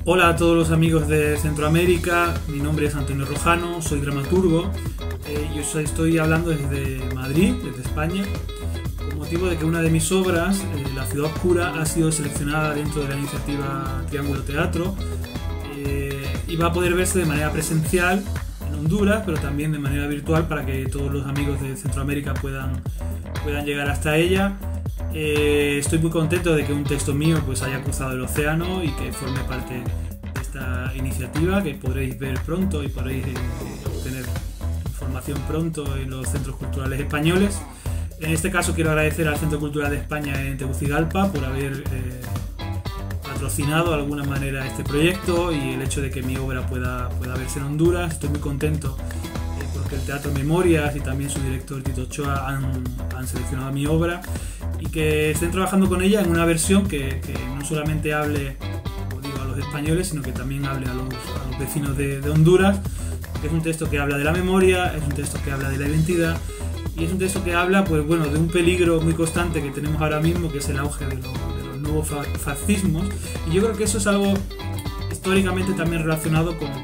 Hola a todos los amigos de Centroamérica, mi nombre es Antonio Rojano, soy dramaturgo. Estoy hablando desde Madrid, desde España, con motivo de que una de mis obras, La ciudad oscura, ha sido seleccionada dentro de la iniciativa Triángulo Teatro y va a poder verse de manera presencial en Honduras, pero también de manera virtual para que todos los amigos de Centroamérica puedan llegar hasta ella. Estoy muy contento de que un texto mío pues haya cruzado el océano y que forme parte de esta iniciativa que podréis ver pronto y podréis obtener información pronto en los centros culturales españoles. En este caso quiero agradecer al Centro Cultural de España en Tegucigalpa por haber patrocinado de alguna manera este proyecto y el hecho de que mi obra pueda verse en Honduras. Estoy muy contento porque el Teatro Memorias y también su director Tito Ochoa han seleccionado mi obra y que estén trabajando con ella en una versión que no solamente hable, como digo, a los españoles, sino que también hable a los vecinos de Honduras, porque es un texto que habla de la memoria, es un texto que habla de la identidad y es un texto que habla pues, bueno, de un peligro muy constante que tenemos ahora mismo, que es el auge de los nuevos fascismos, y yo creo que eso es algo históricamente también relacionado con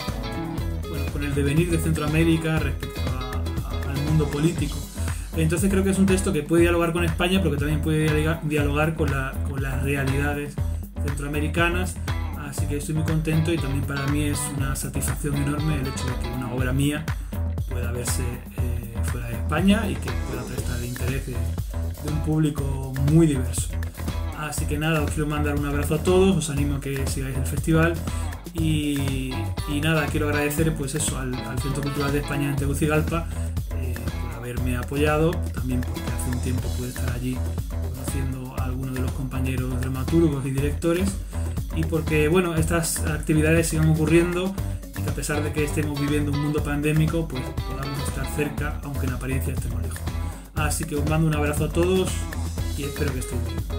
el devenir de Centroamérica respecto al mundo político. Entonces creo que es un texto que puede dialogar con España, pero que también puede dialogar con las realidades centroamericanas. Así que estoy muy contento y también para mí es una satisfacción enorme el hecho de que una obra mía pueda verse fuera de España y que pueda prestar el interés de un público muy diverso. Así que nada, os quiero mandar un abrazo a todos, os animo a que sigáis el festival y nada, quiero agradecer pues eso al Centro Cultural de España en Tegucigalpa por haberme apoyado, también porque hace un tiempo pude estar allí conociendo a algunos de los compañeros dramaturgos y directores y porque bueno, estas actividades sigan ocurriendo y que a pesar de que estemos viviendo un mundo pandémico pues podamos estar cerca aunque en apariencia estemos lejos. Así que os mando un abrazo a todos y espero que estéis bien.